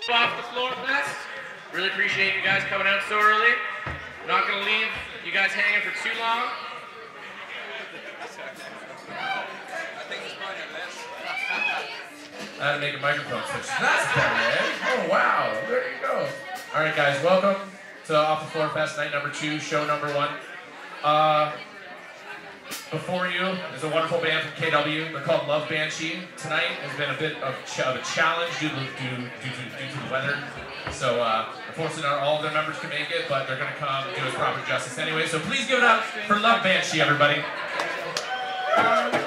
Off the floor fest. Really appreciate you guys coming out so early. Not gonna leave you guys hanging for too long. I had to make a microphone switch. That's better, eh? Oh wow, there you go. All right, guys, welcome to Off the Floor Fest, night number 2, show number 1. Before you is a wonderful band from KW. They're called Love Banshee. Tonight has been a bit of a challenge due to the weather. So unfortunately, not all of their members can make it, but they're going to come do us proper justice anyway. So please give it up for Love Banshee, everybody.